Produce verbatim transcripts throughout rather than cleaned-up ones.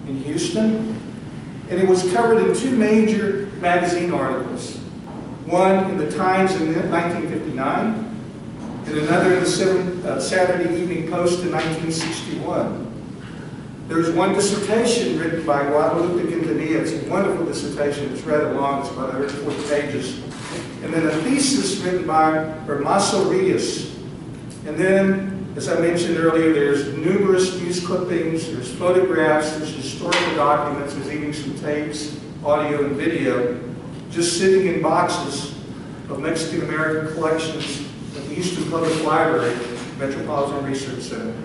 in Houston, and it was covered in two major magazine articles. One in the Times in nineteen fifty-nine, and another in the seven, uh, Saturday Evening Post in nineteen sixty-one. There was one dissertation written by Guadalupe Quintanilla. It's a wonderful dissertation. It's rather long. It's about one hundred forty pages. And then a thesis written by Hermaso Rios. And then, as I mentioned earlier, there's numerous news clippings, there's photographs, there's historical documents, there's even some tapes, audio and video, just sitting in boxes of Mexican-American collections at the Houston Public Library, Metropolitan Research Center.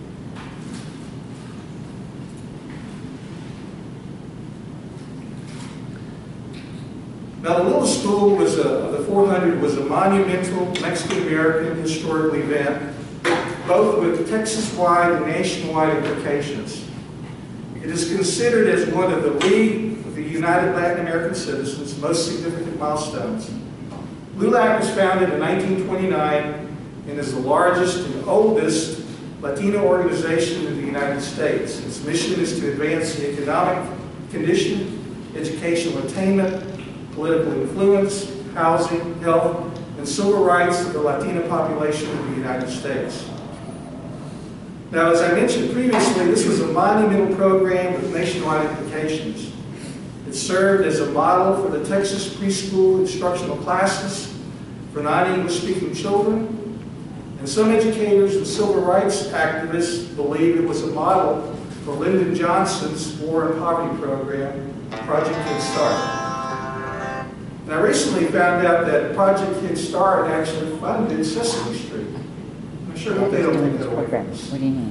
Now, the Little School was a, of the four hundred was a monumental Mexican-American historical event, both with Texas-wide and nationwide implications. It is considered as one of the League of the United Latin American Citizens' most significant milestones. LULAC was founded in nineteen twenty-nine and is the largest and oldest Latino organization in the United States. Its mission is to advance the economic condition, educational attainment, political influence, housing, health, and civil rights of the Latino population of the United States. Now, as I mentioned previously, this was a monumental program with nationwide implications. It served as a model for the Texas preschool instructional classes for non-English speaking children, and some educators and civil rights activists believe it was a model for Lyndon Johnson's War and Poverty program, Project Head Start. And I recently found out that Project Head Start actually funded Sesame Street. I'm sure hope they don't take that away from us. What do you mean?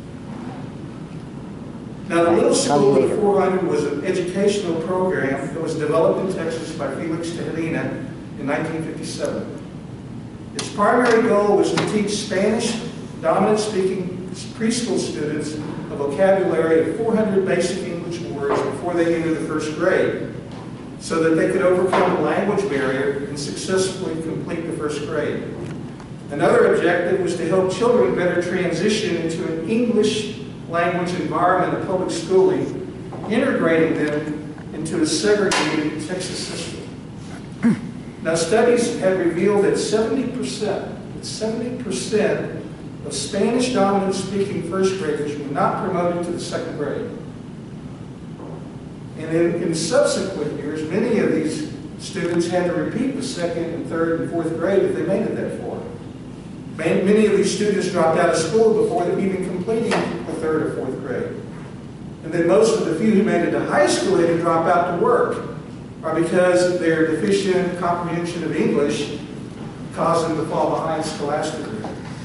Now, the Little School of the four hundred was an educational program that was developed in Texas by Felix Tejerina in nineteen fifty-seven. Its primary goal was to teach Spanish dominant-speaking preschool students a vocabulary of four hundred basic English words before they entered the first grade, so that they could overcome the language barrier and successfully complete the first grade. Another objective was to help children better transition into an English language environment of public schooling, integrating them into a segregated Texas system. Now, studies have revealed that seventy percent, seventy percent of Spanish dominant speaking first graders were not promoted to the second grade. And in, in subsequent years, many of these students had to repeat the second and third and fourth grade if they made it that far. Many of these students dropped out of school before even completing the third or fourth grade. And then most of the few who made it to high school had to drop out to work, or because their deficient comprehension of English caused them to fall behind scholastically.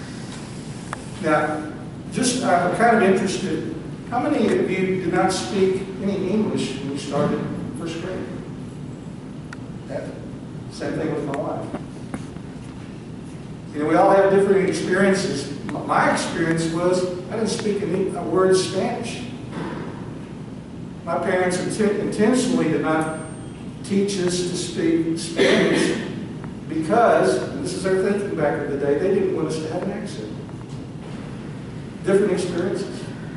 Now, just I'm kind of interested, how many of you did not speak any English when you started first grade? That, same thing with my wife. You know, we all have different experiences. My experience was I didn't speak a word of Spanish. My parents inten intentionally did not teach us to speak Spanish because, and this is our thinking back in the day, they didn't want us to have an accent. Different experiences.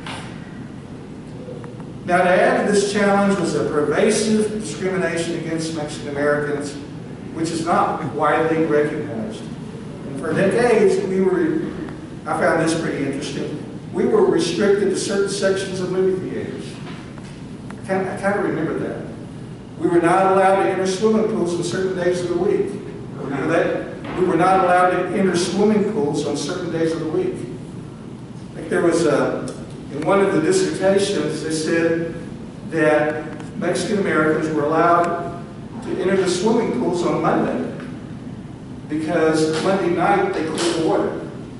Now, to add to this challenge was a pervasive discrimination against Mexican Americans, which is not widely recognized. And for decades, we were, I found this pretty interesting, we were restricted to certain sections of movie theaters. I kind of, I kind of remember that. We were not allowed to enter swimming pools on certain days of the week. Remember that? We were not allowed to enter swimming pools on certain days of the week. Like there was a, in one of the dissertations, they said that Mexican Americans were allowed to enter the swimming pools on Monday because Monday night they cleared the water.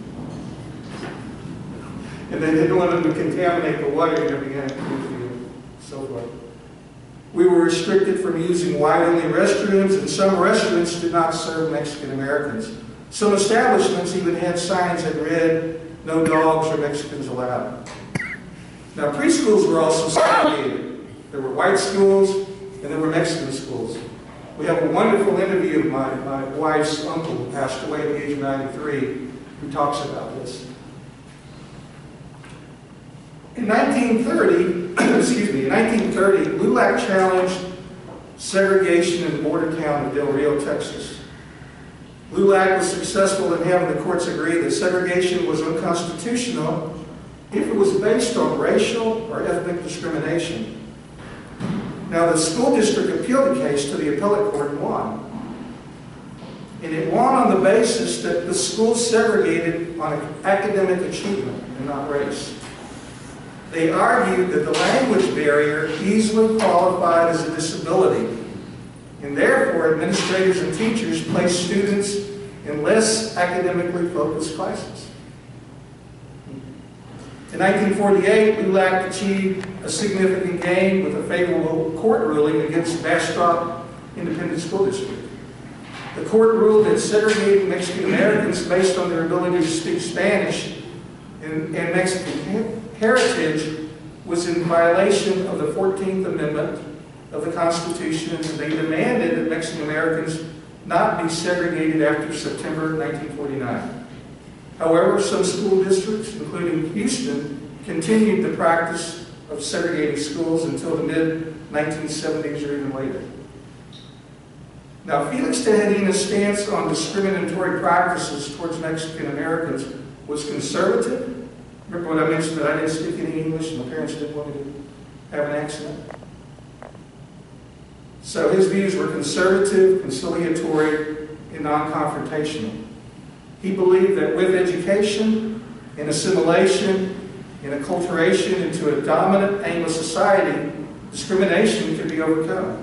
And they didn't want them to contaminate the water and everything and so forth. We were restricted from using white-only restrooms, and some restaurants did not serve Mexican Americans. Some establishments even had signs that read, "No dogs or Mexicans allowed." Now, preschools were also segregated. There were white schools and there were Mexican schools. We have a wonderful interview of my, my wife's uncle who passed away at the age of ninety-three who talks about this. In nineteen thirty, excuse me, nineteen thirty, LULAC challenged segregation in the border town of Del Rio, Texas. LULAC was successful in having the courts agree that segregation was unconstitutional if it was based on racial or ethnic discrimination. Now, the school district appealed the case to the appellate court and won. And it won on the basis that the school segregated on academic achievement and not race. They argued that the language barrier easily qualified as a disability, and therefore administrators and teachers placed students in less academically focused classes. In nineteen forty-eight, LULAC achieved a significant gain with a favorable court ruling against Bastrop Independent School District. The court ruled that segregating Mexican Americans based on their ability to speak Spanish and, and Mexican heritage was in violation of the fourteenth Amendment of the Constitution, and they demanded that Mexican Americans not be segregated after September nineteen forty-nine. However, some school districts, including Houston, continued the practice of segregating schools until the mid nineteen seventies or even later. Now, Felix Tejadina's stance on discriminatory practices towards Mexican Americans was conservative. Remember what I mentioned, that I didn't speak any English and my parents didn't want me to have an accent? So his views were conservative, conciliatory, and non-confrontational. He believed that with education and assimilation and acculturation into a dominant Anglo society, discrimination could be overcome.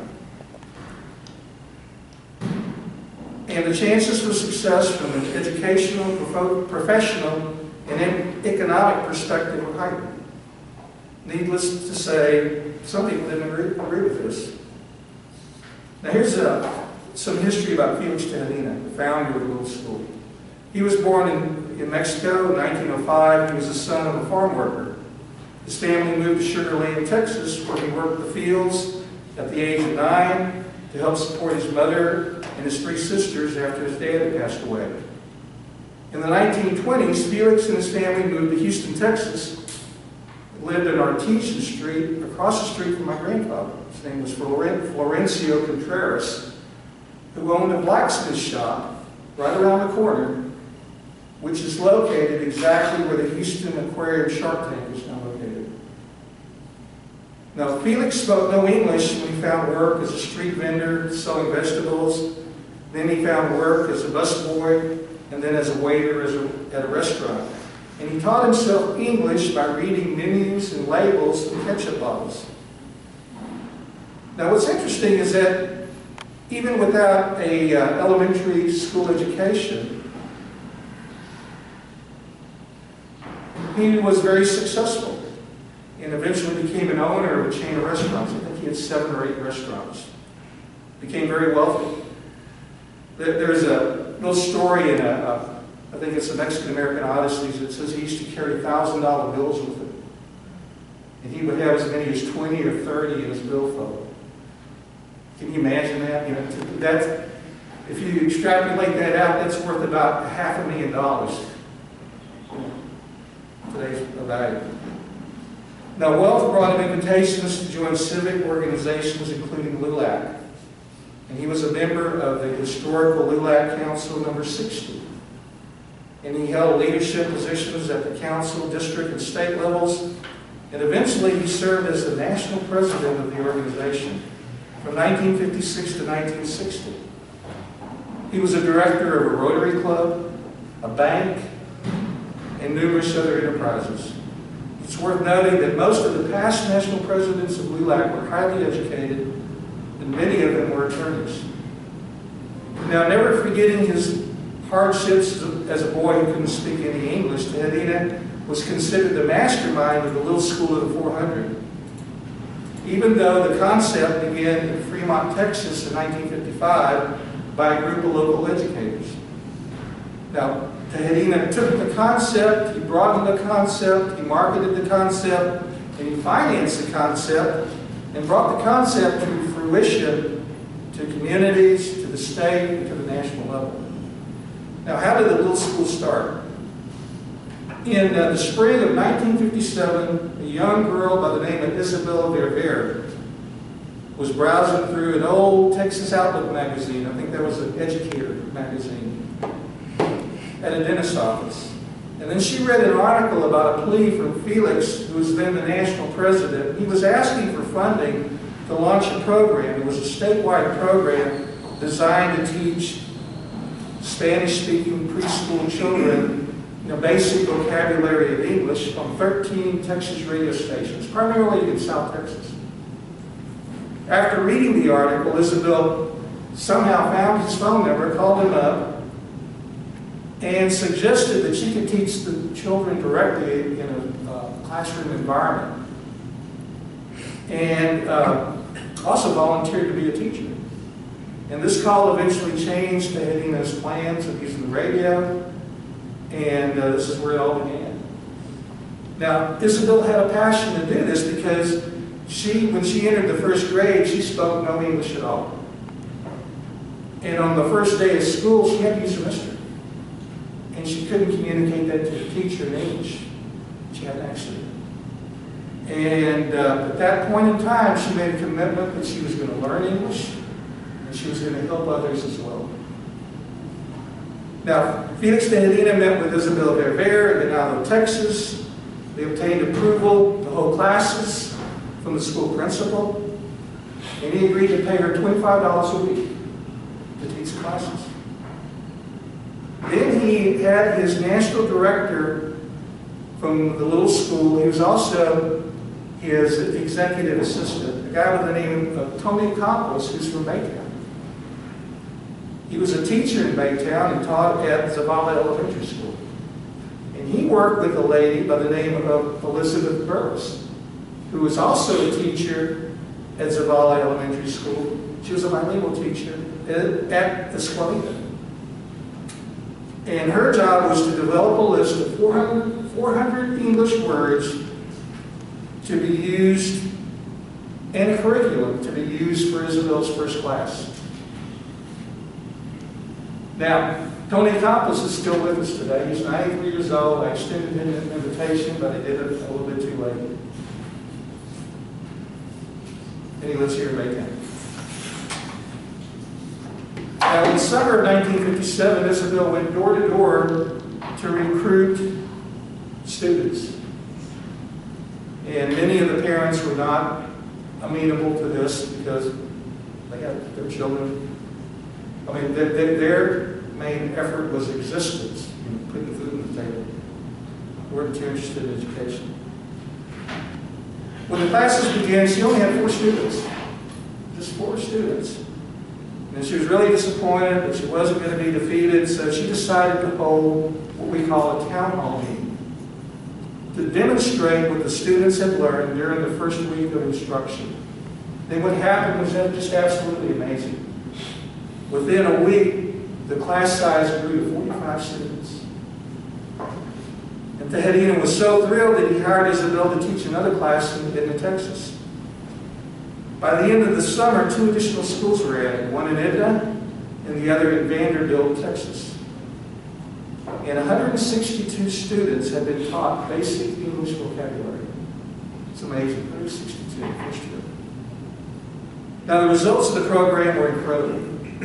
And the chances for success from an educational, professional, and economic perspective were heightened. Needless to say, some people didn't agree, agree with this. Now here's uh, some history about Felix Tejadina, the founder of the little school. He was born in, in Mexico in nineteen oh five. He was the son of a farm worker. His family moved to Sugar Land, Texas, where he worked the fields at the age of nine to help support his mother and his three sisters after his dad had passed away. In the nineteen twenties, Felix and his family moved to Houston, Texas, lived in Artesia Street, across the street from my grandfather. His name was Florencio Contreras, who owned a blacksmith shop right around the corner, which is located exactly where the Houston Aquarium Shark Tank is now located. Now, Felix spoke no English when he found work as a street vendor selling vegetables. Then he found work as a busboy, and then as a waiter as a, at a restaurant. And he taught himself English by reading menus and labels and ketchup bottles. Now, what's interesting is that even without a uh, elementary school education, he was very successful and eventually became an owner of a chain of restaurants. I think he had seven or eight restaurants. Became very wealthy. There's a little story in a, a I think it's a Mexican-American Odysseys that says he used to carry one thousand dollar bills with him. And he would have as many as twenty or thirty in his billfold. Can you imagine that? You know, that's, if you extrapolate that out, that's worth about half a million dollars. Today's value. Now, wealth brought him invitations to join civic organizations, including LULAC. And he was a member of the historical LULAC Council number sixty. And he held leadership positions at the council, district, and state levels. And eventually he served as the national president of the organization from nineteen fifty-six to nineteen sixty. He was a director of a Rotary Club, a bank, and numerous other enterprises. It's worth noting that most of the past national presidents of LULAC were highly educated, and many of them were attorneys. Now, never forgetting his hardships as a boy who couldn't speak any English, Tejadina was considered the mastermind of the Little School of the four hundred. Even though the concept began in Fremont, Texas in nineteen fifty-five by a group of local educators. Now, Tejadina took the concept, he broadened the concept, he marketed the concept, and he financed the concept, and brought the concept to fruition to communities, to the state, and to the national level. Now, how did the little school start? In uh, the spring of nineteen fifty-seven, a young girl by the name of Isabella Verver was browsing through an old Texas Outlook magazine. I think that was an Educator magazine, at a dentist's office. And then she read an article about a plea from Felix, who was then the national president. He was asking for funding to launch a program. It was a statewide program designed to teach Spanish-speaking preschool children the basic vocabulary of English on thirteen Texas radio stations, primarily in South Texas. After reading the article, Isabel somehow found his phone number, called him up, and suggested that she could teach the children directly in a uh, classroom environment. And uh, also volunteered to be a teacher. And this call eventually changed to Hedina's plans of using the radio, and uh, this is where it all began. Now, Isabel had a passion to do this because she, when she entered the first grade, she spoke no English at all. And on the first day of school, she had to use her mister. And she couldn't communicate that to the teacher in English. She had an accent. And uh, at that point in time, she made a commitment that she was going to learn English, and she was going to help others as well. Now, Felix de Hedina met with Isabel Verver in Venado, Texas. They obtained approval to hold classes from the school principal, and he agreed to pay her twenty-five dollars a week to teach classes. Then he had his national director from the little school. He was also his executive assistant, a guy by the name of Tony Campos, who's from Baytown. He was a teacher in Baytown and taught at Zavala Elementary School. And he worked with a lady by the name of Elizabeth Burris, who was also a teacher at Zavala Elementary School. She was a bilingual teacher at Escuelita. And her job was to develop a list of four hundred, four hundred English words to be used, and a curriculum to be used for Isabel's first class. Now, Tony Campos is still with us today. He's ninety-three years old. I extended him an invitation, but I did it a little bit too late. And he lives here in Baytown. Now, in the summer of nineteen fifty-seven, Isabel went door to door to recruit students. And many of the parents were not amenable to this because they had their children. I mean, their, their main effort was existence, you know, putting food on the table. They weren't too interested in education. When the classes began, she only had four students. Just four students. And she was really disappointed, but she wasn't going to be defeated, so she decided to hold what we call a town hall meeting to demonstrate what the students had learned during the first week of instruction. Then what happened was just absolutely amazing. Within a week, the class size grew to forty-five students. And Tehedina was so thrilled that he hired Isabel to teach another class in, in Texas. By the end of the summer, two additional schools were added, one in Edna and the other in Vanderbilt, Texas. And one hundred sixty-two students had been taught basic English vocabulary. It's amazing, one hundred sixty-two in the first year. Now, the results of the program were incredible.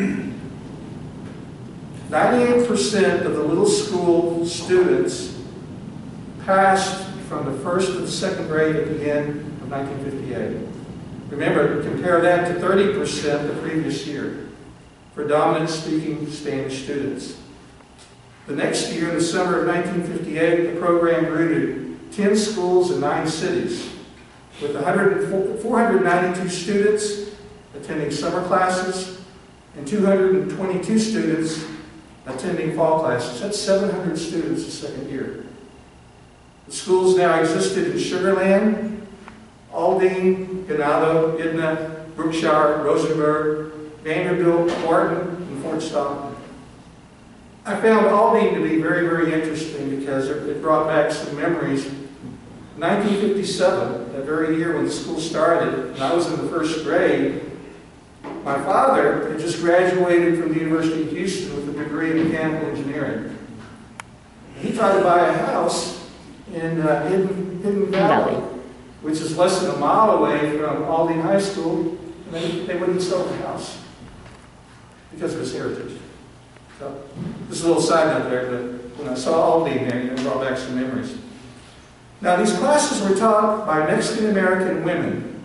ninety-eight percent of the little school students passed from the first to the second grade at the end of nineteen fifty-eight. Remember, compare that to thirty percent the previous year for dominant-speaking Spanish students. The next year, in the summer of nineteen fifty-eight, the program grew to ten schools in nine cities, with four hundred ninety-two students attending summer classes and two hundred twenty-two students attending fall classes. That's seven hundred students the second year. The schools now existed in Sugar Land, Aldine, Ganado, Edna, Brookshire, Rosenberg, Vanderbilt, Barton, and Fort Stockton. I found Aldine to be very, very interesting because it brought back some memories. nineteen fifty-seven, that very year when the school started, and I was in the first grade, my father had just graduated from the University of Houston with a degree in mechanical engineering. He tried to buy a house in uh, Hidden, Hidden Valley, Valley, which is less than a mile away from Aldine High School, and they, they wouldn't sell the house because of its heritage. So, just a little side note there, but when I saw Aldine there, it brought back some memories. Now, these classes were taught by Mexican-American women,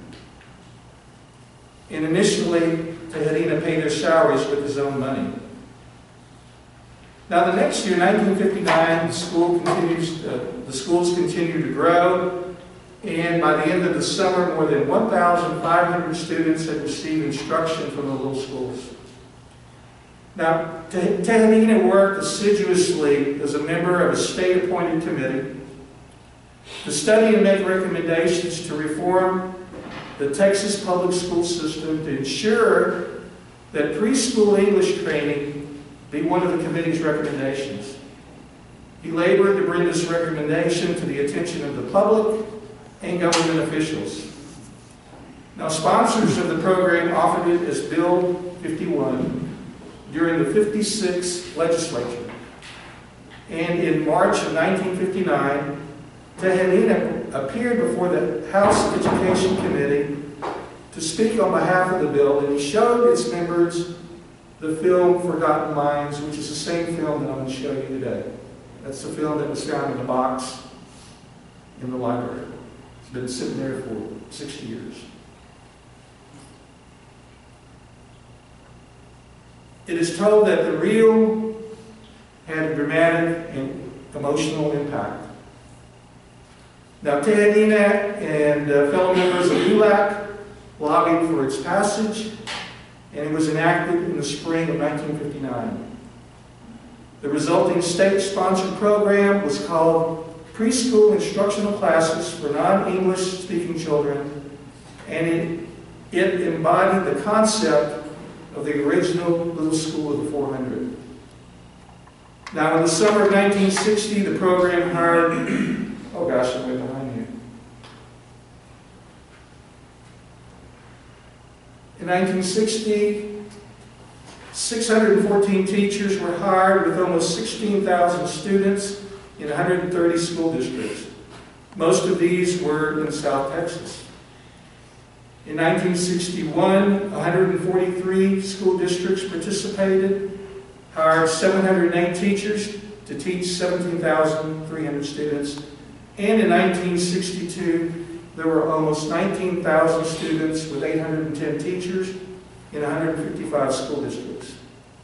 and initially, Tejadina paid their salaries with his own money. Now, the next year, nineteen fifty-nine, the school continues, uh, the schools continue to grow, and by the end of the summer, more than one thousand five hundred students had received instruction from the little schools. Now, Tejadina worked assiduously as a member of a state-appointed committee to study and make recommendations to reform the Texas public school system to ensure that preschool English training be one of the committee's recommendations. He labored to bring this recommendation to the attention of the public and government officials. Now, sponsors of the program offered it as Bill fifty-one during the fifty-sixth legislature. And in March of nineteen fifty-nine, Tejadina appeared before the House Education Committee to speak on behalf of the bill, and he showed its members the film Forgotten Minds, which is the same film that I'm going to show you today. That's the film that was found in a box in the library. It's been sitting there for sixty years. It is told that the reel had a dramatic and emotional impact. Now, Tejadina and uh, fellow members of U L A C lobbied for its passage, and it was enacted in the spring of nineteen fifty-nine. The resulting state-sponsored program was called Preschool Instructional Classes for Non-English Speaking Children, and it, it embodied the concept of the original Little School of the four hundred. Now, in the summer of nineteen sixty, the program hired, oh gosh, I'm way behind you. In nineteen sixty, six hundred fourteen teachers were hired with almost sixteen thousand students in one hundred thirty school districts. Most of these were in South Texas. In nineteen sixty-one, one hundred forty-three school districts participated, hired seven hundred eight teachers to teach seventeen thousand three hundred students. And in nineteen sixty-two, there were almost nineteen thousand students with eight hundred ten teachers in one hundred fifty-five school districts.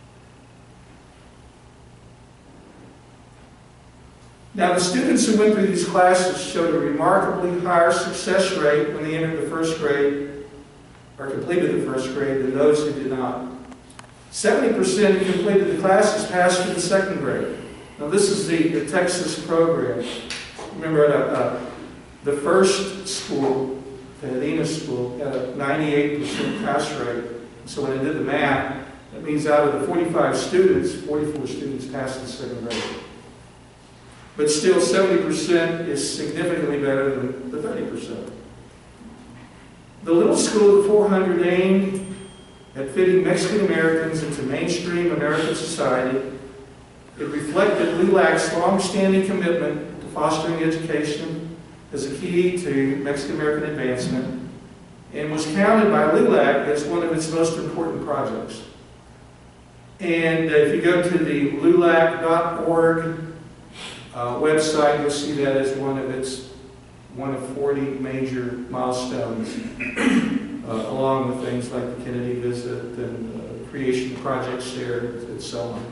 Now, the students who went through these classes showed a remarkably higher success rate when they entered the first grade or completed the first grade than those who did not. seventy percent who completed the classes passed to the second grade. Now, this is the, the Texas program. Remember, uh, uh, the first school, the Tejadina school, had a ninety-eight percent pass rate. So when I did the math, that means out of the forty-five students, forty-four students passed the second grade. But still, seventy percent is significantly better than the thirty percent. The Little School of the four hundred aimed at fitting Mexican Americans into mainstream American society. It reflected L U L A C's long-standing commitment to fostering education as a key to Mexican American advancement, and was counted by L U L A C as one of its most important projects. And uh, if you go to the L U L A C dot org uh, website, you'll see that as one of its one of forty major milestones, uh, along with things like the Kennedy visit and uh, creation projects there, and so on.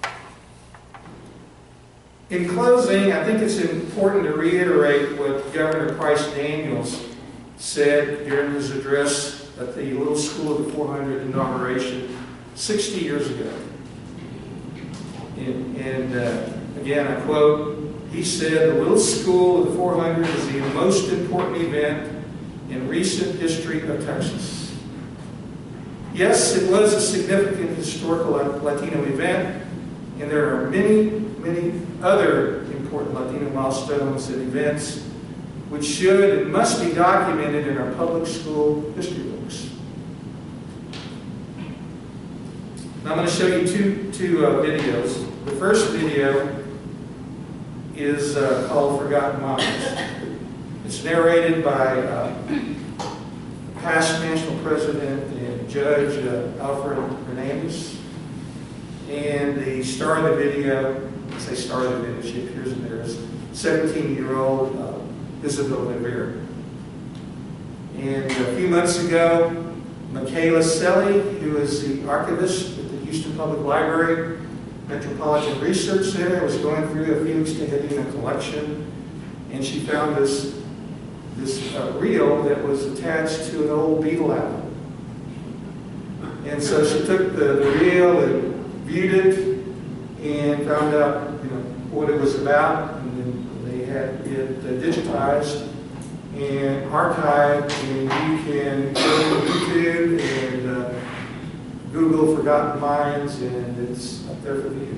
In closing, I think it's important to reiterate what Governor Price Daniels said during his address at the Little School of the four hundred inauguration sixty years ago. And, and uh, again, I quote, he said, "The Little School of the four hundred is the most important event in recent history of Texas." Yes, it was a significant historical Latino event, and there are many, many other important Latino milestones and events which should and must be documented in our public school history books. Now I'm going to show you two, two uh, videos. The first video is uh, called Forgotten Minds. It's narrated by uh, past national president and judge uh, Alfred Hernandez. And the star of the video, I say star of the video, she appears in there, is seventeen-year-old uh, Isabel Rivera. And a few months ago, Michaela Selly, who is the archivist at the Houston Public Library Metropolitan Research Center, was going through a Felix Tejadina collection, and she found this, this uh, reel that was attached to an old Beatle album. And so she took the, the reel and viewed it and found out, you know, what it was about, and then they had it uh, digitized and archived, and you can go to YouTube and uh, Google Forgotten Minds, and it's up there for you.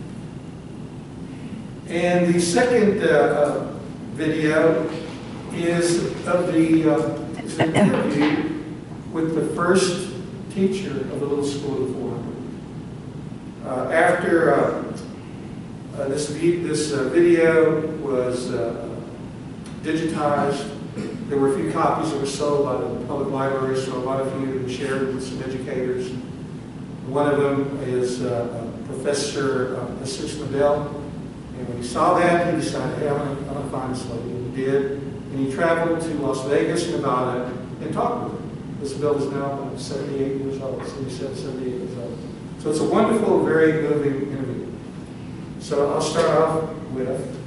And the second uh, uh, video is of the uh, is an interview with the first teacher of the Little School of the four hundred. Uh, after uh, uh, this, this uh, video was uh, digitized, there were a few copies that were sold by the public library, so a lot of you have shared it with some educators. One of them is uh, Professor uh, Essex Medell, and when he saw that, he decided, hey, I'm going to find this lady. And he did, and he traveled to Las Vegas, Nevada, and talked with her. This Bill is now about seventy-eight years old, seventy-seven, seventy-eight years old. So it's a wonderful, very moving interview. So I'll start off with